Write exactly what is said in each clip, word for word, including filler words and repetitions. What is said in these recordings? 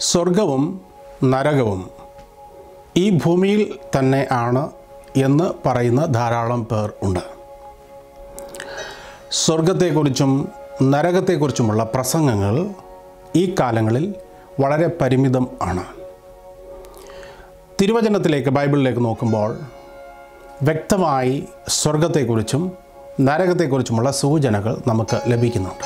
സ്വർഗവും നരകവും ഈ ഭൂമിയിൽ തന്നെ ആണ് എന്ന് പറയുന്ന ധാരാളം പേർ ഉണ്ട്. സ്വർഗത്തെക്കുറിച്ചും നരകത്തെക്കുറിച്ചുമുള്ള പ്രസംഗങ്ങൾ ഈ കാലങ്ങളിൽ വളരെ പരിമിതം ആണ്. തിരുവചനത്തിലേക്ക്, ബൈബിളിലേക്ക് നോക്കുമ്പോൾ വ്യക്തമായി സ്വർഗത്തെക്കുറിച്ചും നരകത്തെക്കുറിച്ചുമുള്ള സൂചനകൾ നമുക്ക് ലഭിക്കുന്നുണ്ട്.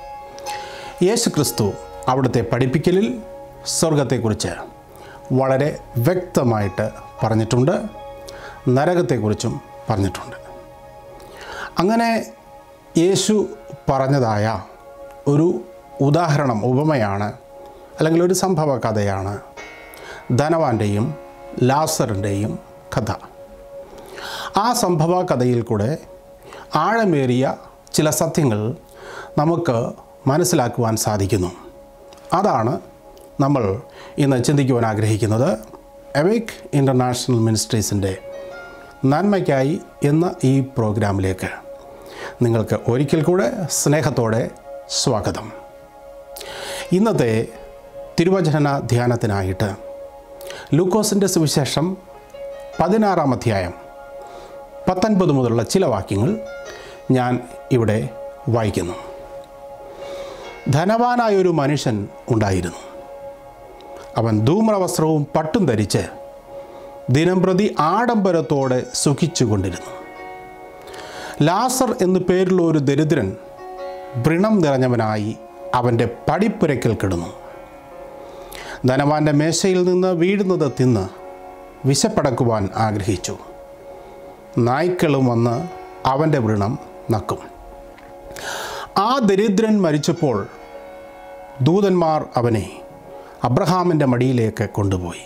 യേശു ക്രിസ്തു അവിടുത്തെ പഠിപ്പിക്കലിൽ സ്വർഗത്തെക്കുറിച്ച് വളരെ വ്യക്തമായിട്ട് പറഞ്ഞിട്ടുണ്ട്, നരകത്തെക്കുറിച്ചും പറഞ്ഞിട്ടുണ്ട്. അങ്ങനെ യേശു പറഞ്ഞതായ ഒരു ഉദാഹരണം, ഉപമയാണ്, അല്ലെങ്കിൽ ഒരു സംഭവ കഥയാണ് ധനവാന്റെയും ലാസറിൻ്റെയും കഥ. ആ സംഭവ കഥയിൽ കൂടെ ആഴമേറിയ ചില സത്യങ്ങൾ നമുക്ക് മനസ്സിലാക്കുവാൻ സാധിക്കുന്നു. അതാണ് നമ്മൾ ഇന്ന് ചിന്തിക്കുവാൻ ആഗ്രഹിക്കുന്നത്. അവേക്ക് ഇൻ്റർനാഷണൽ മിനിസ്ട്രീസിൻ്റെ നന്മയ്ക്കായി എന്ന ഈ പ്രോഗ്രാമിലേക്ക് നിങ്ങൾക്ക് ഒരിക്കൽ കൂടെ സ്നേഹത്തോടെ സ്വാഗതം. ഇന്നത്തെ തിരുവചന ധ്യാനത്തിനായിട്ട് ലൂക്കോസിൻ്റെ സുവിശേഷം പതിനാറാം അധ്യായം പത്തൊൻപത് മുതലുള്ള ചില വാക്യങ്ങൾ ഞാൻ ഇവിടെ വായിക്കുന്നു. ധനവാനായൊരു മനുഷ്യൻ ഉണ്ടായിരുന്നു. അവൻ ധൂമ്രവസ്ത്രവും പട്ടും ധരിച്ച് ദിനംപ്രതി ആഡംബരത്തോടെ സുഖിച്ചുകൊണ്ടിരുന്നു. ലാസർ എന്നു പേരുള്ള ഒരു ദരിദ്രൻ വ്രണം നിറഞ്ഞവനായി അവൻ്റെ പടിപ്പുരയ്ക്കൽ കിടന്നു. ധനവാന്റെ മേശയിൽ നിന്ന് വീഴുന്നത് തിന്ന് വിശപ്പടക്കുവാൻ ആഗ്രഹിച്ചു. നായ്ക്കളും വന്ന് അവൻ്റെ വ്രണം നക്കും. ആ ദരിദ്രൻ മരിച്ചപ്പോൾ ദൂതന്മാർ അവനെ അബ്രഹാമിൻ്റെ മടിയിലേക്ക് കൊണ്ടുപോയി.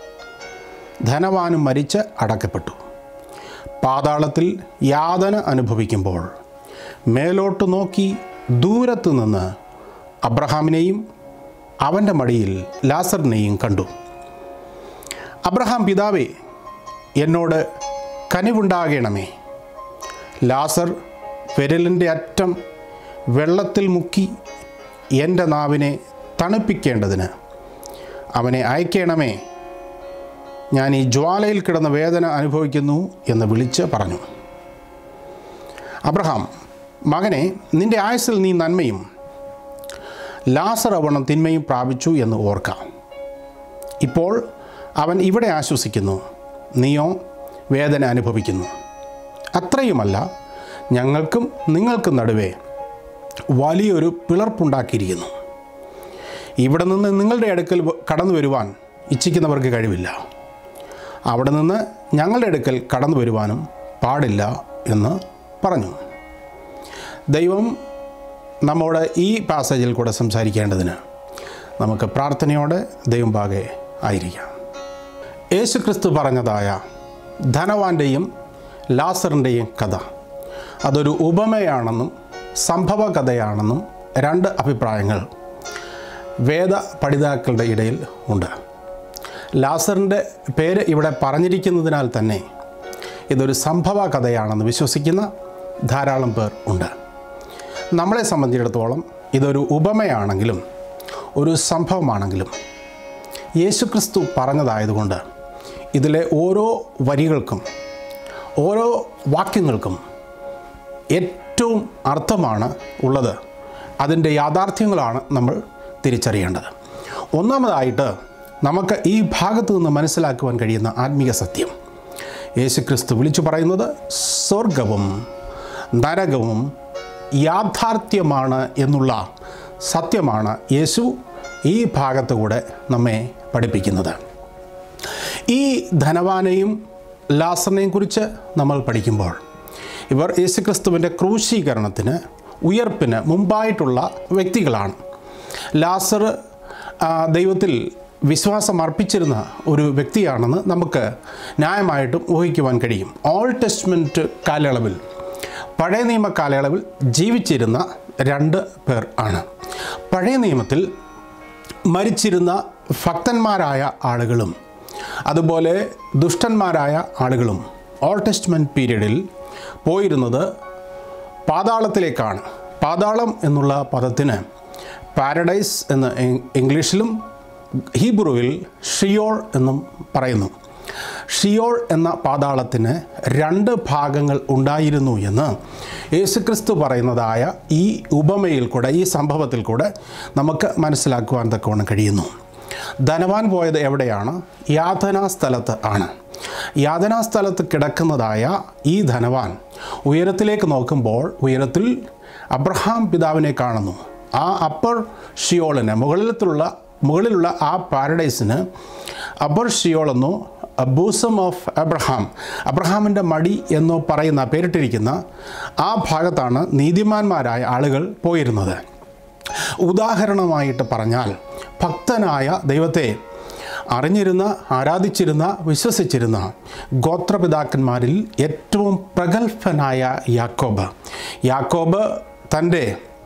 ധനവാനും മരിച്ച് അടക്കപ്പെട്ടു. പാതാളത്തിൽ യാതന അനുഭവിക്കുമ്പോൾ മേലോട്ട് നോക്കി ദൂരത്തു നിന്ന് അബ്രഹാമിനെയും അവൻ്റെ മടിയിൽ ലാസറിനെയും കണ്ടു. അബ്രഹാം, പിതാവേ, എന്നോട് കനിവുണ്ടാകണമേ. ലാസർ വിരലിൻ്റെ അറ്റം വെള്ളത്തിൽ മുക്കി എൻ്റെ നാവിനെ തണുപ്പിക്കേണ്ടതിന് അവനെ അയക്കണമേ. ഞാൻ ഈ ജ്വാലയിൽ കിടന്ന വേദന അനുഭവിക്കുന്നു എന്ന് വിളിച്ച് പറഞ്ഞു. അബ്രഹാം, മകനെ, നിൻ്റെ ആയുസ്സിൽ നീ നന്മയും ലാസർ അവണ്ണം തിന്മയും പ്രാപിച്ചു എന്ന് ഓർക്കാം. ഇപ്പോൾ അവൻ ഇവിടെ ആശ്വസിക്കുന്നു, നീയോ വേദന അനുഭവിക്കുന്നു. അത്രയുമല്ല, ഞങ്ങൾക്കും നിങ്ങൾക്കും നടുവേ വലിയൊരു പിളർപ്പുണ്ടാക്കിയിരിക്കുന്നു. ഇവിടെ നിന്ന് നിങ്ങളുടെ അടുക്കൽ കടന്നു വരുവാൻ ഇച്ഛിക്കുന്നവർക്ക് കഴിവില്ല, അവിടെ നിന്ന് ഞങ്ങളുടെ അടുക്കൽ കടന്നു വരുവാനും പാടില്ല എന്ന് പറഞ്ഞു. ദൈവം നമ്മോട് ഈ പാസേജിൽ കൂടെ സംസാരിക്കേണ്ടതിന് നമുക്ക് പ്രാർത്ഥനയോടെ ദൈവം പാകെ ആയിരിക്കാം. യേശു ക്രിസ്തു പറഞ്ഞതായ ധനവാന്റെയും ലാസറിൻ്റെയും കഥ അതൊരു ഉപമയാണെന്നും സംഭവ കഥയാണെന്നും രണ്ട് അഭിപ്രായങ്ങൾ വേദ പഠിതാക്കളുടെ ഇടയിൽ ഉണ്ട്. ലാസറിൻ്റെ പേര് ഇവിടെ പറഞ്ഞിരിക്കുന്നതിനാൽ തന്നെ ഇതൊരു സംഭവ കഥയാണെന്ന് വിശ്വസിക്കുന്ന ധാരാളം പേർ ഉണ്ട്. നമ്മളെ സംബന്ധിച്ചിടത്തോളം ഇതൊരു ഉപമയാണെങ്കിലും ഒരു സംഭവമാണെങ്കിലും യേശുക്രിസ്തു പറഞ്ഞതായതുകൊണ്ട് ഇതിലെ ഓരോ വരികൾക്കും ഓരോ വാക്യങ്ങൾക്കും ഏറ്റവും അർത്ഥമാണ് ഉള്ളത്. അതിൻ്റെ യാഥാർത്ഥ്യങ്ങളാണ് നമ്മൾ തിരിച്ചറിയേണ്ടത്. ഒന്നാമതായിട്ട് നമുക്ക് ഈ ഭാഗത്തു നിന്ന് മനസ്സിലാക്കുവാൻ കഴിയുന്ന ആത്മീയ സത്യം, യേശുക്രിസ്തു വിളിച്ചു പറയുന്നത് സ്വർഗവും നരകവും യാഥാർത്ഥ്യമാണ് എന്നുള്ള സത്യമാണ് യേശു ഈ ഭാഗത്തുകൂടെ നമ്മെ പഠിപ്പിക്കുന്നത്. ഈ ധനവാനെയും ലാസറിനെയും കുറിച്ച് നമ്മൾ പഠിക്കുമ്പോൾ ഇവർ യേശുക്രിസ്തുവിൻ്റെ ക്രൂശീകരണത്തിന്, ഉയർപ്പിന് മുമ്പായിട്ടുള്ള വ്യക്തികളാണ്. ലാസർ ദൈവത്തിൽ വിശ്വാസം അർപ്പിച്ചിരുന്ന ഒരു വ്യക്തിയാണെന്ന് നമുക്ക് ന്യായമായിട്ടും ഊഹിക്കുവാൻ കഴിയും. ഓൾഡ് ടെസ്റ്റ്മെൻറ്റ് കാലയളവിൽ, പഴയ നിയമ കാലയളവിൽ ജീവിച്ചിരുന്ന രണ്ട് പേർ ആണ്. പഴയ നിയമത്തിൽ മരിച്ചിരുന്ന ഭക്തന്മാരായ ആളുകളും അതുപോലെ ദുഷ്ടന്മാരായ ആളുകളും ഓൾഡ് ടെസ്റ്റ്മെൻറ്റ് പീരീഡിൽ പോയിരുന്നത് പാതാളത്തിലേക്കാണ്. പാതാളം എന്നുള്ള പദത്തിന് പാരഡൈസ് എന്ന് ഇംഗ്ലീഷിലും ഹീബ്രുവിൽ ഷിയോൾ എന്നും പറയുന്നു. ഷിയോൾ എന്ന പാതാളത്തിന് രണ്ട് ഭാഗങ്ങൾ ഉണ്ടായിരുന്നു എന്ന് യേശുക്രിസ്തു പറയുന്നതായ ഈ ഉപമയിൽ കൂടെ, ഈ സംഭവത്തിൽ കൂടെ നമുക്ക് മനസ്സിലാക്കുവാൻ തക്കവണ്ണം കഴിയുന്നു. ധനവാൻ പോയത് എവിടെയാണ്? യാതനാ സ്ഥലത്ത് ആണ്. യാതനാ സ്ഥലത്ത് കിടക്കുന്നതായ ഈ ധനവാൻ ഉയരത്തിലേക്ക് നോക്കുമ്പോൾ ഉയരത്തിൽ അബ്രഹാം പിതാവിനെ കാണുന്നു. ആ അപ്പർ ഷിയോളിന് മുകളിലത്തുള്ള മുകളിലുള്ള ആ പാരഡൈസിന് അപ്പർ ഷിയോൾ എന്നോ ബൂസം ഓഫ് അബ്രഹാം, അബ്രഹാമിൻ്റെ മടി എന്നോ പറയുന്ന പേരിട്ടിരിക്കുന്ന ആ ഭാഗത്താണ് നീതിമാന്മാരായ ആളുകൾ പോയിരുന്നത്. ഉദാഹരണമായിട്ട് പറഞ്ഞാൽ, ഭക്തനായ ദൈവത്തെ അറിഞ്ഞിരുന്ന, ആരാധിച്ചിരുന്ന, വിശ്വസിച്ചിരുന്ന ഗോത്രപിതാക്കന്മാരിൽ ഏറ്റവും പ്രഗത്ഭനായ യാക്കോബ് യാക്കോബ് തൻ്റെ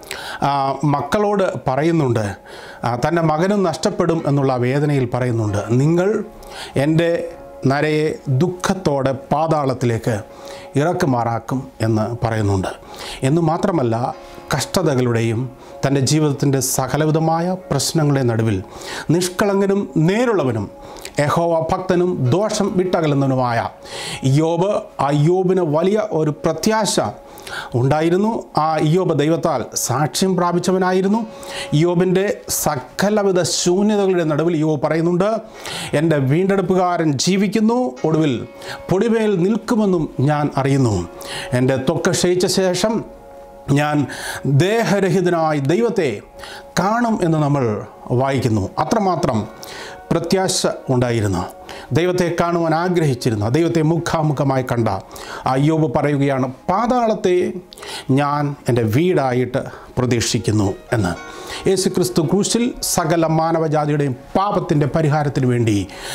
മക്കളോട് പറയുന്നുണ്ട്, തൻ്റെ മകനും നഷ്ടപ്പെടും എന്നുള്ള വേദനയിൽ പറയുന്നുണ്ട്, നിങ്ങൾ എൻ്റെ നരയെ ദുഃഖത്തോടെ പാതാളത്തിലേക്ക് ഇറക്കുമാറാക്കും എന്ന് പറയുന്നുണ്ട്. എന്നു മാത്രമല്ല, കഷ്ടതകളുടെയും തൻ്റെ ജീവിതത്തിൻ്റെ സകലവിധമായ പ്രശ്നങ്ങളുടെ നടുവിൽ നിഷ്കളങ്കനും നേരുള്ളവനും യഹോവ ഭക്തനും ദോഷം വിട്ടകലുന്നവനുമായ ഇയ്യോബ്, ആ ഇയ്യോബിന് വലിയ ഒരു പ്രത്യാശ ഉണ്ടായിരുന്നു. ആ ഇയ്യോബ് ദൈവത്താൽ സാക്ഷ്യം പ്രാപിച്ചവനായിരുന്നു. ഇയ്യോബിൻ്റെ സകലവിധ ശൂന്യതകളുടെ നടുവിൽ ഇയ്യോബ് പറയുന്നുണ്ട്, എൻ്റെ വീണ്ടെടുപ്പുകാരൻ ജീവിക്കുന്നു, ഒടുവിൽ പൊടിമേൽ നിൽക്കുമെന്നും ഞാൻ അറിയുന്നു. എൻ്റെ ത്വക്ക് ക്ഷയിച്ച ശേഷം ഞാൻ ദേഹരഹിതനായി ദൈവത്തെ കാണും എന്ന് നമ്മൾ വായിക്കുന്നു. അത്രമാത്രം പ്രത്യാശ ഉണ്ടായിരുന്ന, ദൈവത്തെ കാണുവാൻ ആഗ്രഹിച്ചിരുന്ന, ദൈവത്തെ മുഖാമുഖമായി കണ്ട ആ ഇയ്യോബ് പറയുകയാണ്, പാതാളത്തെ ഞാൻ എൻ്റെ വീടായിട്ട് പ്രതീക്ഷിക്കുന്നു എന്ന്. യേശുക്രിസ്തു ക്രൂശിൽ സകല മാനവജാതിയുടെയും പാപത്തിൻ്റെ പരിഹാരത്തിന് വേണ്ടി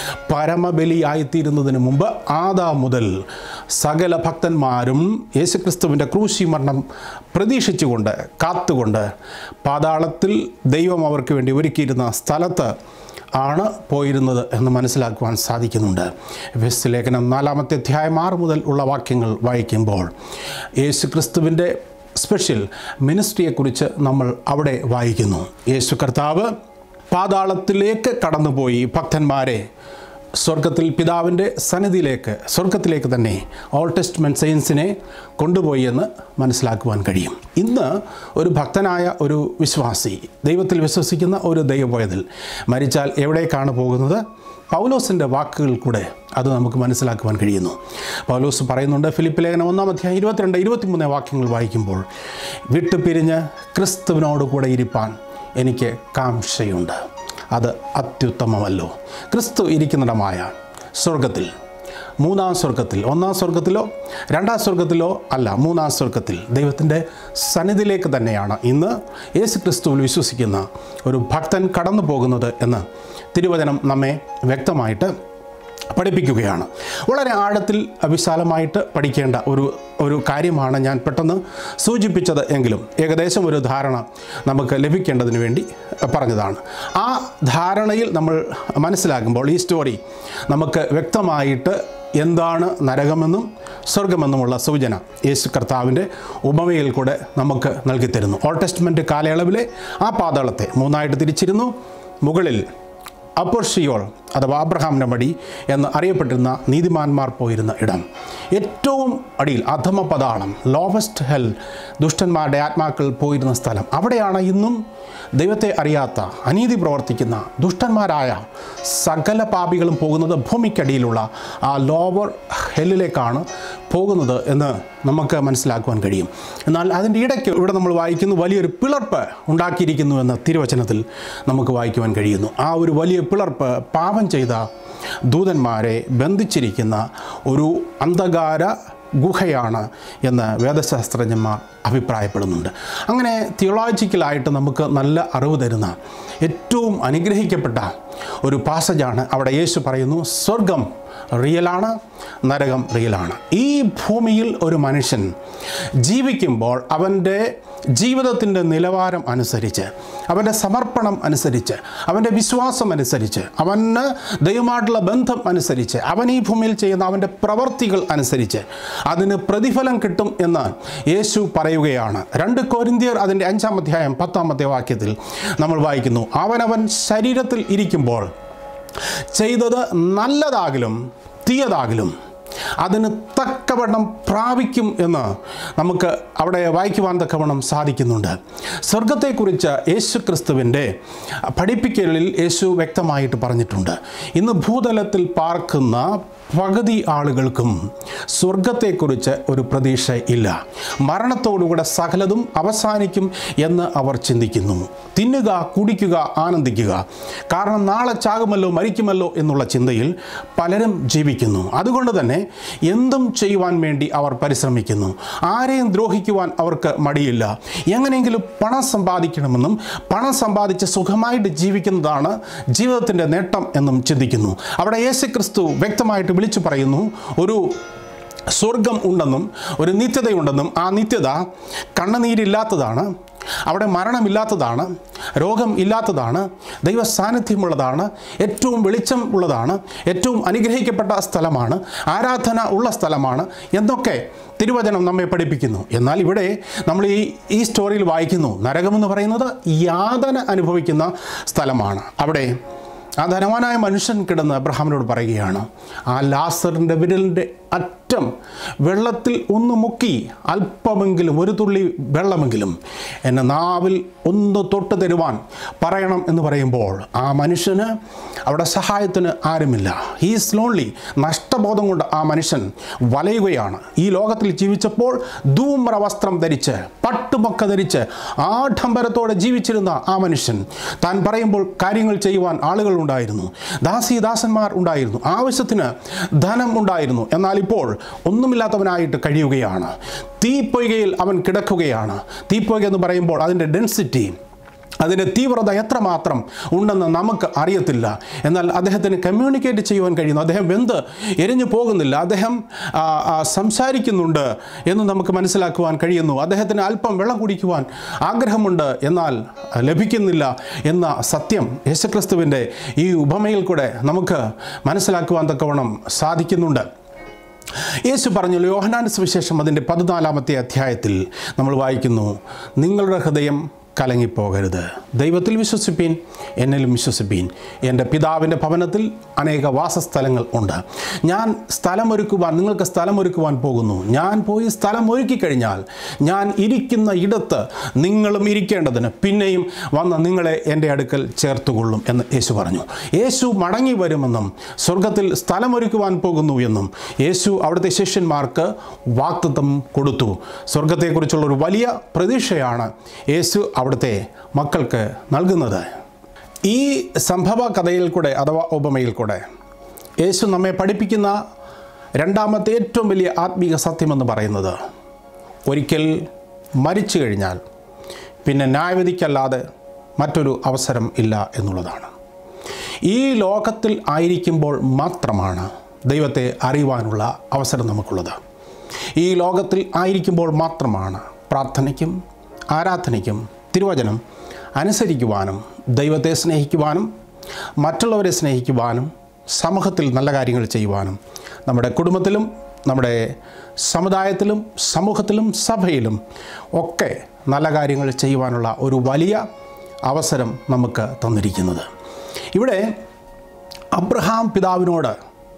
പരമബലിയായിത്തീരുന്നതിന് മുമ്പ് ആദാം മുതൽ സകല ഭക്തന്മാരും യേശുക്രിസ്തുവിൻ്റെ ക്രൂശി മരണം പ്രതീക്ഷിച്ചുകൊണ്ട്, കാത്തുകൊണ്ട് പാതാളത്തിൽ ദൈവം അവർക്ക് വേണ്ടി ഒരുക്കിയിരുന്ന സ്ഥലത്ത് ആണ് പോയിരുന്നത് എന്ന് മനസ്സിലാക്കുവാൻ സാധിക്കുന്നുണ്ട്. എഫെസ്യ ലേഖനം നാലാമത്തെ അധ്യായം ആറ് മുതൽ ഉള്ള വാക്യങ്ങൾ വായിക്കുമ്പോൾ യേശു ക്രിസ്തുവിൻ്റെ സ്പെഷ്യൽ മിനിസ്ട്രിയെക്കുറിച്ച് നമ്മൾ അവിടെ വായിക്കുന്നു. യേശു കർത്താവ് പാതാളത്തിലേക്ക് കടന്നുപോയി ഭക്തന്മാരെ സ്വർഗത്തിൽ പിതാവിൻ്റെ സന്നിധിയിലേക്ക്, സ്വർഗത്തിലേക്ക് തന്നെ ഓൾഡ് ടെസ്റ്റ്മെൻറ്റ് സെയിൻസിനെ കൊണ്ടുപോയി എന്ന് മനസ്സിലാക്കുവാൻ കഴിയും. ഇന്ന് ഒരു ഭക്തനായ ഒരു വിശ്വാസി, ദൈവത്തിൽ വിശ്വസിക്കുന്ന ഒരു ദൈവപോയതിൽ മരിച്ചാൽ എവിടേക്കാണ് പോകുന്നത്? പൗലോസിൻ്റെ വാക്കുകൾ കൂടെ അത് നമുക്ക് മനസ്സിലാക്കുവാൻ കഴിയുന്നു. പൗലോസ് പറയുന്നുണ്ട്, ഫിലിപ്പ് ലേഖനം ഒന്നാം അധ്യായം ഇരുപത്തിരണ്ട് ഇരുപത്തിമൂന്ന് വാക്യങ്ങൾ വായിക്കുമ്പോൾ, വിട്ടുപിരിഞ്ഞ് ക്രിസ്തുവിനോട് കൂടെ ഇരിപ്പാൻ എനിക്ക് കാംക്ഷയുണ്ട്, അത് അത്യുത്തമമല്ലോ. ക്രിസ്തു ഇരിക്കുന്നിടമായ സ്വർഗത്തിൽ, മൂന്നാം സ്വർഗത്തിൽ, ഒന്നാം സ്വർഗത്തിലോ രണ്ടാം സ്വർഗത്തിലോ അല്ല, മൂന്നാം സ്വർഗത്തിൽ ദൈവത്തിൻ്റെ സന്നിധിയിലേക്ക് തന്നെയാണ് ഇന്ന് യേശു ക്രിസ്തുവിൽ വിശ്വസിക്കുന്ന ഒരു ഭക്തൻ കടന്നു പോകുന്നത് എന്ന് തിരുവചനം നമ്മെ വ്യക്തമായിട്ട് പഠിപ്പിക്കുകയാണ്. വളരെ ആഴത്തിൽ വിശാലമായിട്ട് പഠിക്കേണ്ട ഒരു ഒരു കാര്യമാണ് ഞാൻ പെട്ടെന്ന് സൂചിപ്പിച്ചത് എങ്കിലും ഏകദേശം ഒരു ധാരണ നമുക്ക് ലഭിക്കേണ്ടതിന് വേണ്ടി പറഞ്ഞതാണ്. ആ ധാരണയിൽ നമ്മൾ മനസ്സിലാക്കുമ്പോൾ ഈ സ്റ്റോറി നമുക്ക് വ്യക്തമായിട്ട് എന്താണ് നരകമെന്നും സ്വർഗമെന്നുമുള്ള സൂചന യേശു കർത്താവിൻ്റെ ഉപമയിൽ കൂടെ നമുക്ക് നൽകിത്തരുന്നു. ഓൾഡ് ടെസ്റ്റ്മെൻറ്റ് കാലയളവിലെ ആ പാതാളത്തെ മൂന്നായിട്ട് തിരിച്ചിരുന്നു. മുകളിൽ അപ്പർ ഷിയോൾ അഥവാ അബ്രഹാമിൻ്റെ മടി എന്ന് അറിയപ്പെട്ടിരുന്ന നീതിമാന്മാർ പോയിരുന്ന ഇടം, ഏറ്റവും അടിയിൽ അധമ പതാളം, ലോവസ്റ്റ് ഹെൽ, ദുഷ്ടന്മാരുടെ ആത്മാക്കൾ പോയിരുന്ന സ്ഥലം, അവിടെയാണ് ഇന്നും ദൈവത്തെ അറിയാത്ത, അനീതി പ്രവർത്തിക്കുന്ന ദുഷ്ടന്മാരായ സകല പാപികളും പോകുന്നത്. ഭൂമിക്കടിയിലുള്ള ആ ലോവർ ഹെല്ലിലേക്കാണ് പോകുന്നത് എന്ന് നമുക്ക് മനസ്സിലാക്കുവാൻ കഴിയും. എന്നാൽ അതിൻ്റെ ഇടയ്ക്ക് ഇവിടെ നമ്മൾ വായിക്കുന്നു, വലിയൊരു പിളർപ്പ് ഉണ്ടാക്കിയിരിക്കുന്നു എന്ന് തിരുവചനത്തിൽ നമുക്ക് വായിക്കുവാൻ കഴിയുന്നു. ആ ഒരു വലിയ പിളർപ്പ് പാപം ചെയ്ത ദൂതന്മാരെ ബന്ധിച്ചിരിക്കുന്ന ഒരു അന്ധകാര ഗുഹയാണ് എന്ന് വേദശാസ്ത്രജ്ഞന്മാർ അഭിപ്രായപ്പെടുന്നുണ്ട്. അങ്ങനെ തിയോളജിക്കലായിട്ട് നമുക്ക് നല്ല അറിവ് തരുന്ന ഏറ്റവും അനുഗ്രഹിക്കപ്പെട്ട ഒരു പാസേജാണ് അവിടെ യേശു പറയുന്നു, സ്വർഗം റിയലാണ്, നരകം റിയലാണ്. ഈ ഭൂമിയിൽ ഒരു മനുഷ്യൻ ജീവിക്കുമ്പോൾ അവൻ്റെ ജീവിതത്തിൻ്റെ നിലവാരം അനുസരിച്ച്, അവൻ്റെ സമർപ്പണം അനുസരിച്ച്, അവൻ്റെ വിശ്വാസം അനുസരിച്ച്, അവന് ദൈവമായിട്ടുള്ള ബന്ധം അനുസരിച്ച്, അവൻ ഈ ഭൂമിയിൽ ചെയ്യുന്ന അവൻ്റെ പ്രവർത്തികൾ അനുസരിച്ച് അതിന് പ്രതിഫലം കിട്ടും എന്ന് യേശു പറയുകയാണ്. രണ്ട് കൊരിന്ത്യർ അതിൻ്റെ അഞ്ചാം അധ്യായം പത്താമത്തെ വാക്യത്തിൽ നമ്മൾ വായിക്കുന്നു, അവനവൻ അവനവൻ ശരീരത്തിൽ ഇരിക്കുമ്പോൾ ചെയ്തത് നല്ലതാകിലും തീയതാകിലും അതിന് തക്കവണ്ണം പ്രാപിക്കും എന്ന് നമുക്ക് അവിടെ വായിക്കുവാൻ തക്കവണ്ണം സാധിക്കുന്നുണ്ട്. സ്വർഗത്തെക്കുറിച്ച് യേശു ക്രിസ്തുവിൻ്റെ പഠിപ്പിക്കലിൽ യേശു വ്യക്തമായിട്ട് പറഞ്ഞിട്ടുണ്ട്. ഇന്ന് ഭൂതലത്തിൽ പാർക്കുന്ന പകുതി ആളുകൾക്കും സ്വർഗത്തെക്കുറിച്ച് ഒരു പ്രതീക്ഷ ഇല്ല. മരണത്തോടുകൂടെ സകലതും അവസാനിക്കും എന്ന് അവർ ചിന്തിക്കുന്നു. തിന്നുക, കുടിക്കുക, ആനന്ദിക്കുക, കാരണം നാളെ ചാകുമല്ലോ, മരിക്കുമല്ലോ എന്നുള്ള ചിന്തയിൽ പലരും ജീവിക്കുന്നു. അതുകൊണ്ട് തന്നെ എന്തും ചെയ്യുവാൻ വേണ്ടി അവർ പരിശ്രമിക്കുന്നു. ആരെയും ദ്രോഹിക്കുവാൻ അവർക്ക് മടിയില്ല. എങ്ങനെയെങ്കിലും പണം സമ്പാദിക്കണമെന്നും പണം സമ്പാദിച്ച് സുഖമായിട്ട് ജീവിക്കുന്നതാണ് ജീവിതത്തിൻ്റെ നേട്ടം എന്നും ചിന്തിക്കുന്നു. അവിടെ യേശുക്രിസ്തു വ്യക്തമായിട്ട് വിളിച്ചു പറയുന്നു, ഒരു സ്വർഗം ഉണ്ടെന്നും ഒരു നിത്യതയുണ്ടെന്നും ആ നിത്യത കണ്ണുനീരില്ലാത്തതാണ്, അവിടെ മരണമില്ലാത്തതാണ്, രോഗം ഇല്ലാത്തതാണ്, ദൈവ സാന്നിധ്യമുള്ളതാണ്, ഏറ്റവും വെളിച്ചം ഉള്ളതാണ്, ഏറ്റവും അനുഗ്രഹിക്കപ്പെട്ട സ്ഥലമാണ്, ആരാധന ഉള്ള സ്ഥലമാണ് എന്നൊക്കെ തിരുവചനം നമ്മെ പഠിപ്പിക്കുന്നു. എന്നാൽ ഇവിടെ നമ്മൾ ഈ ഈ സ്റ്റോറിയിൽ വായിക്കുന്നു, നരകമെന്ന് പറയുന്നത് യാതന അനുഭവിക്കുന്ന സ്ഥലമാണ്. അവിടെ ആ ധനവാനായ മനുഷ്യൻ കിടന്ന് അബ്രഹാമിനോട് പറയുകയാണ്, ആ ലാസറിൻ്റെ വിരലിൻ്റെ അറ്റം വെള്ളത്തിൽ ഒന്ന് മുക്കി അല്പമെങ്കിലും, ഒരു തുള്ളി വെള്ളമെങ്കിലും എന്നെ നാവിൽ ഒന്ന് തൊട്ട് തരുവാൻ പറയണം എന്ന് പറയുമ്പോൾ ആ മനുഷ്യന് അവിടെ സഹായത്തിന് ആരുമില്ല. He's lonely. നഷ്ടബോധം കൊണ്ട് ആ മനുഷ്യൻ വലയുകയാണ്. ഈ ലോകത്തിൽ ജീവിച്ചപ്പോൾ ധൂമ്ര വസ്ത്രം ധരിച്ച് പട്ടുമൊക്ക ധരിച്ച് ആഡംബരത്തോടെ ജീവിച്ചിരുന്ന ആ മനുഷ്യൻ താൻ പറയുമ്പോൾ കാര്യങ്ങൾ ചെയ്യുവാൻ ആളുകൾ ഉണ്ടായിരുന്നു, ദാസി ദാസന്മാർ ഉണ്ടായിരുന്നു, ആവശ്യത്തിന് ധനം ഉണ്ടായിരുന്നു. എന്നാൽ ഇപ്പോൾ ഒന്നുമില്ലാത്തവനായിട്ട് കഴിയുകയാണ്. തീപ്പൊയ്കയിൽ അവൻ കിടക്കുകയാണ്. തീപ്പൊയ്ക എന്ന് പറയുമ്പോൾ അതിൻ്റെ ഡെൻസിറ്റി, അതിൻ്റെ തീവ്രത എത്രമാത്രം ഉണ്ടെന്ന് നമുക്ക് അറിയത്തില്ല. എന്നാൽ അദ്ദേഹത്തിന് കമ്മ്യൂണിക്കേറ്റ് ചെയ്യുവാൻ കഴിയുന്നു. അദ്ദേഹം വെന്ത് എരിഞ്ഞു പോകുന്നില്ല, അദ്ദേഹം സംസാരിക്കുന്നുണ്ട് എന്ന് നമുക്ക് മനസ്സിലാക്കുവാൻ കഴിയുന്നു. അദ്ദേഹത്തിന് അല്പം വെള്ളം കുടിക്കുവാൻ ആഗ്രഹമുണ്ട്, എന്നാൽ ലഭിക്കുന്നില്ല എന്ന സത്യം യേശുക്രിസ്തുവിൻ്റെ ഈ ഉപമയിൽ കൂടെ നമുക്ക് മനസ്സിലാക്കുവാൻ തക്കവണ്ണം സാധിക്കുന്നുണ്ട്. യേശു പറഞ്ഞല്ലോ, യോഹന്നാന്റെ സുവിശേഷം അതിൻ്റെ പതിനാലാമത്തെ അധ്യായത്തിൽ നമ്മൾ വായിക്കുന്നു, നിങ്ങളുടെ ഹൃദയം കലങ്ങിപ്പോകരുത്, ദൈവത്തിൽ വിശ്വസിപ്പീൻ, എന്നിലും വിശ്വസിപ്പീൻ. എൻ്റെ പിതാവിൻ്റെ ഭവനത്തിൽ അനേക വാസസ്ഥലങ്ങൾ ഉണ്ട്. ഞാൻ സ്ഥലമൊരുക്കുവാൻ നിങ്ങൾക്ക് സ്ഥലമൊരുക്കുവാൻ പോകുന്നു. ഞാൻ പോയി സ്ഥലം ഒരുക്കി കഴിഞ്ഞാൽ ഞാൻ ഇരിക്കുന്ന ഇടത്ത് നിങ്ങളും ഇരിക്കേണ്ടതിന് പിന്നെയും വന്ന് നിങ്ങളെ എൻ്റെ അടുക്കൽ ചേർത്തുകൊള്ളും എന്ന് യേശു പറഞ്ഞു. യേശു മടങ്ങി വരുമെന്നും സ്വർഗത്തിൽ സ്ഥലമൊരുക്കുവാൻ പോകുന്നു എന്നും യേശു അവിടുത്തെ ശിഷ്യന്മാർക്ക് വാഗ്ദത്തം കൊടുത്തു. സ്വർഗത്തെക്കുറിച്ചുള്ള ഒരു വലിയ പ്രതീക്ഷയാണ് യേശു അവിടുത്തെ മക്കൾക്ക് നൽകുന്നത്. ഈ സംഭവ കഥയിൽ കൂടെ അഥവാ ഉപമയിൽ കൂടെ യേശു നമ്മെ പഠിപ്പിക്കുന്ന രണ്ടാമത്തെ ഏറ്റവും വലിയ ആത്മീക സത്യമെന്ന് പറയുന്നത്, ഒരിക്കൽ മരിച്ചു കഴിഞ്ഞാൽ പിന്നെ ന്യായവിധിക്കല്ലാതെ മറ്റൊരു അവസരം ഇല്ല എന്നുള്ളതാണ്. ഈ ലോകത്തിൽ ആയിരിക്കുമ്പോൾ മാത്രമാണ് ദൈവത്തെ അറിയുവാനുള്ള അവസരം നമുക്കുള്ളത്. ഈ ലോകത്തിൽ ആയിരിക്കുമ്പോൾ മാത്രമാണ് പ്രാർത്ഥനയ്ക്കും ആരാധനയ്ക്കും തിരുവചനം അനുസരിക്കുവാനും ദൈവത്തെ സ്നേഹിക്കുവാനും മറ്റുള്ളവരെ സ്നേഹിക്കുവാനും സമൂഹത്തിൽ നല്ല കാര്യങ്ങൾ ചെയ്യുവാനും നമ്മുടെ കുടുംബത്തിലും നമ്മുടെ സമുദായത്തിലും സമൂഹത്തിലും സഭയിലും ഒക്കെ നല്ല കാര്യങ്ങൾ ചെയ്യുവാനുള്ള ഒരു വലിയ അവസരം നമുക്ക് തന്നിരിക്കുന്നത്. ഇവിടെ അബ്രഹാം പിതാവിനോട്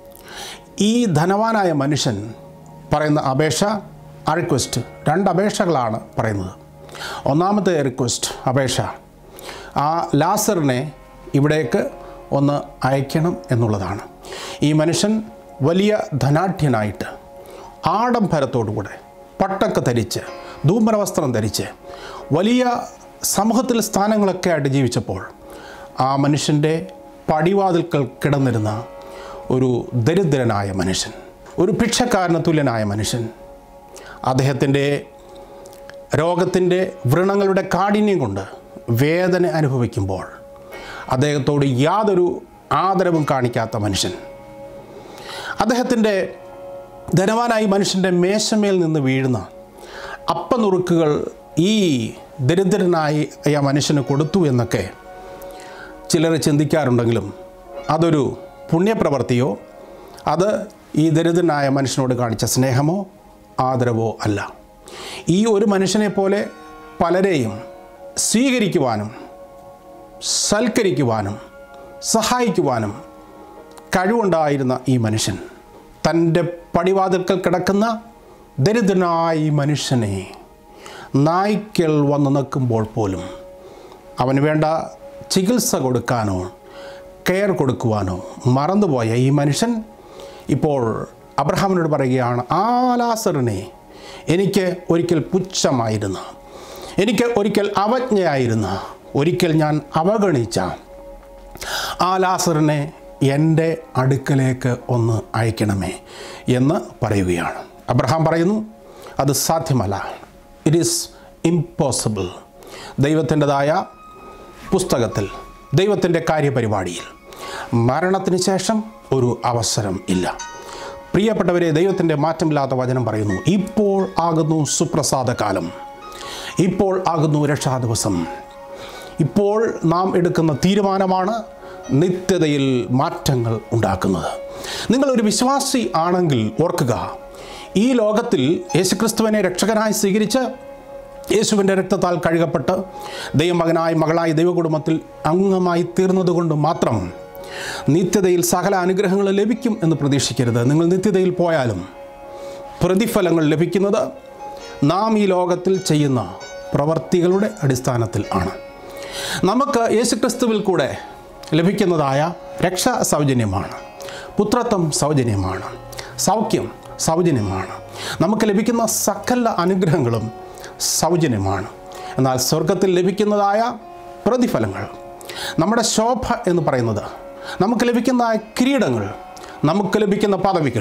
ഈ ധനവാനായ മനുഷ്യൻ പറയുന്ന അപേക്ഷ, ആ റിക്വസ്റ്റ്, രണ്ട് അപേക്ഷകളാണ് പറയുന്നത്. ഒന്നാമത്തെ റിക്വസ്റ്റ്, അപേക്ഷ, ആ ലാസറിനെ ഇവിടേക്ക് ഒന്ന് അയക്കണം എന്നുള്ളതാണ്. ഈ മനുഷ്യൻ വലിയ ധനാഢ്യനായിട്ട് ആഡംബരത്തോടുകൂടെ പട്ടൊക്കെ ധരിച്ച് ധൂമ്രവസ്ത്രം ധരിച്ച് വലിയ സമൂഹത്തിൽ സ്ഥാനങ്ങളൊക്കെ ആയിട്ട് ജീവിച്ചപ്പോൾ ആ മനുഷ്യൻ്റെ പടിവാതിൽക്കൽ കിടന്നിരുന്ന ഒരു ദരിദ്രനായ മനുഷ്യൻ, ഒരു ഭിക്ഷക്കാരന് തുല്യനായ മനുഷ്യൻ, അദ്ദേഹത്തിൻ്റെ രോഗത്തിൻ്റെ വ്രണങ്ങളുടെ കാഠിന്യം കൊണ്ട് വേദന അനുഭവിക്കുമ്പോൾ അദ്ദേഹത്തോട് യാതൊരു ആദരവും കാണിക്കാത്ത മനുഷ്യൻ, അദ്ദേഹത്തിൻ്റെ ധനവാനായി മനുഷ്യൻ്റെ മേശമേൽ നിന്ന് വീഴുന്ന അപ്പനുറുക്കുകൾ ഈ ദരിദ്രനായ മനുഷ്യന് കൊടുത്തു എന്നൊക്കെ ചിലർ ചിന്തിക്കാറുണ്ടെങ്കിലും അതൊരു പുണ്യപ്രവൃത്തിയോ അത് ഈ ദരിദ്രനായ മനുഷ്യനോട് കാണിച്ച സ്നേഹമോ ആദരവോ അല്ല. ഈ ഒരു മനുഷ്യനെ പോലെ പലരെയും സ്വീകരിക്കുവാനും സൽക്കരിക്കുവാനും സഹായിക്കുവാനും കഴിവുണ്ടായിരുന്ന ഈ മനുഷ്യൻ തൻ്റെ പടിവാതിൽക്കൽ കിടക്കുന്ന ദരിദ്രനായ ഈ മനുഷ്യനെ നായ്ക്കൾ വന്ന് നിൽക്കുമ്പോൾ പോലും അവന് വേണ്ട ചികിത്സ കൊടുക്കാനോ കെയർ കൊടുക്കുവാനോ മറന്നുപോയ ഈ മനുഷ്യൻ ഇപ്പോൾ അബ്രഹാമിനോട് പറയുകയാണ്, ആ ലാസറിനെ എനിക്ക് ഒരിക്കൽ പുച്ഛമായിരുന്ന, എനിക്ക് ഒരിക്കൽ അവജ്ഞയായിരുന്ന, ഒരിക്കൽ ഞാൻ അവഗണിച്ച ആ ലാസറിനെ എൻ്റെ അടുക്കലേക്ക് ഒന്ന് അയക്കണമേ എന്ന് പറയുകയാണ്. അബ്രഹാം പറയുന്നു, അത് സാധ്യമല്ല, ഇറ്റ് ഈസ് ഇമ്പോസിബിൾ. ദൈവത്തിൻ്റെതായ പുസ്തകത്തിൽ, ദൈവത്തിൻ്റെ കാര്യപരിപാടിയിൽ മരണത്തിന് ശേഷം ഒരു അവസരം ഇല്ല. പ്രിയപ്പെട്ടവരെ, ദൈവത്തിൻ്റെ മാറ്റമില്ലാത്ത വചനം പറയുന്നു, ഇപ്പോൾ ആകുന്നു സുപ്രസാദ കാലം, ഇപ്പോൾ ആകുന്നു രക്ഷാദിവസം. ഇപ്പോൾ നാം എടുക്കുന്ന തീരുമാനമാണ് നിത്യതയിൽ മാറ്റങ്ങൾ ഉണ്ടാക്കുന്നത്. നിങ്ങളൊരു വിശ്വാസി ആണെങ്കിൽ ഓർക്കുക, ഈ ലോകത്തിൽ യേശുക്രിസ്തുവിനെ രക്ഷകനായി സ്വീകരിച്ച് യേശുവിൻ്റെ രക്തത്താൽ കഴുകപ്പെട്ട് ദൈവമകനായി മകളായി ദൈവകുടുംബത്തിൽ അംഗമായി തീർന്നതുകൊണ്ട് മാത്രം നിത്യതയിൽ സകല അനുഗ്രഹങ്ങൾ ലഭിക്കും എന്ന് പ്രതീക്ഷിക്കരുത്. നിങ്ങൾ നിത്യതയിൽ പോയാലും പ്രതിഫലങ്ങൾ ലഭിക്കുന്നത് നാം ഈ ലോകത്തിൽ ചെയ്യുന്ന പ്രവർത്തികളുടെ അടിസ്ഥാനത്തിൽ ആണ്. നമുക്ക് യേശുക്രിസ്തുവിൽ കൂടെ ലഭിക്കുന്നതായ രക്ഷ സൗജന്യമാണ്, പുത്രത്വം സൗജന്യമാണ്, സൗഖ്യം സൗജന്യമാണ്, നമുക്ക് ലഭിക്കുന്ന സകല അനുഗ്രഹങ്ങളും സൗജന്യമാണ്. എന്നാൽ സ്വർഗത്തിൽ ലഭിക്കുന്നതായ പ്രതിഫലങ്ങൾ, നമ്മുടെ ശോഭ എന്ന് പറയുന്നത്, നമുക്ക് ലഭിക്കുന്ന കിരീടങ്ങൾ, നമുക്ക് ലഭിക്കുന്ന പദവികൾ